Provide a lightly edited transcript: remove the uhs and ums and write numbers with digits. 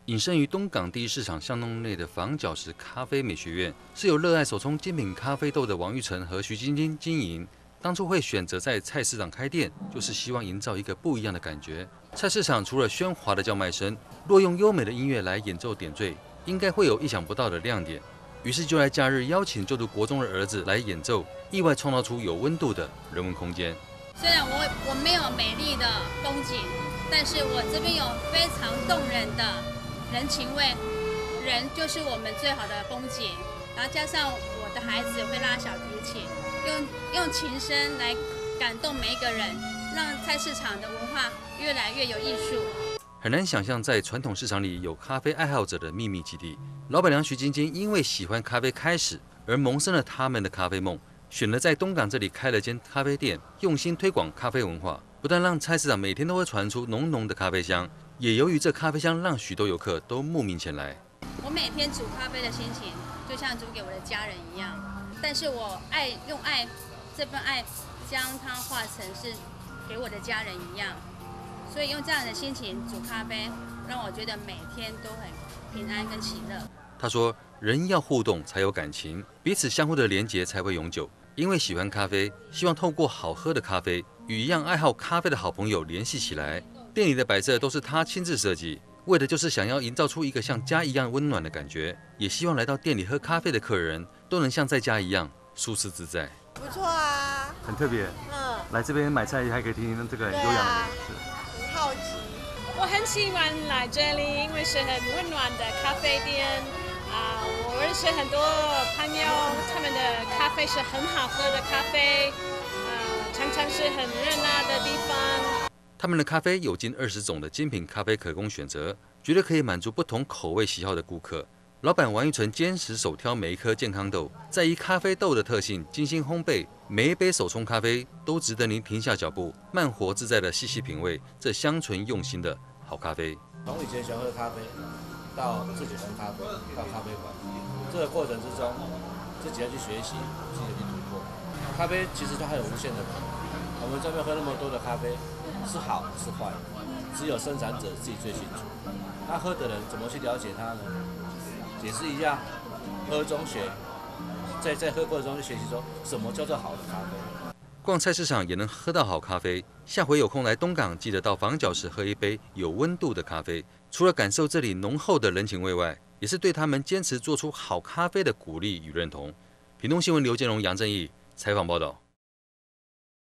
隐身于东港第一市场巷弄内的房角石咖啡美学院，是由热爱手冲精品咖啡豆的王玉成和徐晶晶经营。当初会选择在菜市场开店，就是希望营造一个不一样的感觉。菜市场除了喧哗的叫卖声，若用优美的音乐来演奏点缀，应该会有意想不到的亮点。于是就在假日邀请就读国中的儿子来演奏，意外创造出有温度的人文空间。 虽然我没有美丽的风景，但是我这边有非常动人的人情味，人就是我们最好的风景。然后加上我的孩子会拉小提琴，用琴声来感动每一个人，让菜市场的文化越来越有艺术。 很难想象，在传统市场里有咖啡爱好者的秘密基地。老板娘徐晶晶因为喜欢咖啡开始，而萌生了他们的咖啡梦，选了在东港这里开了间咖啡店，用心推广咖啡文化，不但让菜市场每天都会传出浓浓的咖啡香，也由于这咖啡香让许多游客都慕名前来。 我每天煮咖啡的心情，就像煮给我的家人一样，但是我用爱这份爱将它化成是给我的家人一样，所以用这样的心情煮咖啡，让我觉得每天都很平安跟喜乐。 他说：“人要互动才有感情，彼此相互的连结才会永久。因为喜欢咖啡，希望透过好喝的咖啡，与一样爱好咖啡的好朋友联系起来。店里的摆设都是他亲自设计，为的就是想要营造出一个像家一样温暖的感觉，也希望来到店里喝咖啡的客人都能像在家一样舒适自在。” 不错啊， 很特别。来这边买菜还可以听听这个很优雅的美食。 很好奇。 我很喜欢来这里，因为是很温暖的咖啡店。我认识很多朋友，他们的咖啡是很好喝的咖啡，常常是很热闹的地方。 他们的咖啡有近20种的精品咖啡可供选择，绝对可以满足不同口味喜好的顾客。老板王玉成坚持手挑每一颗健康豆，在意咖啡豆的特性，精心烘焙，每一杯手冲咖啡都值得您停下脚步，慢活自在的细细品味这香醇用心的好咖啡。 从以前喜欢喝咖啡，到自己烘咖啡，到咖啡馆，这个过程之中，自己要去学习，自己要去突破。咖啡其实它还有无限的可能。我们这边喝那么多的咖啡，是好是坏，只有生产者自己最清楚。那喝的人怎么去了解它呢？也是一样，喝中学，在喝过程中就学习说什么叫做好的咖啡。 逛菜市场也能喝到好咖啡，下回有空来东港，记得到房角石喝一杯有温度的咖啡。除了感受这里浓厚的人情味外，也是对他们坚持做出好咖啡的鼓励与认同。屏东新闻刘建荣、杨正义采访报道。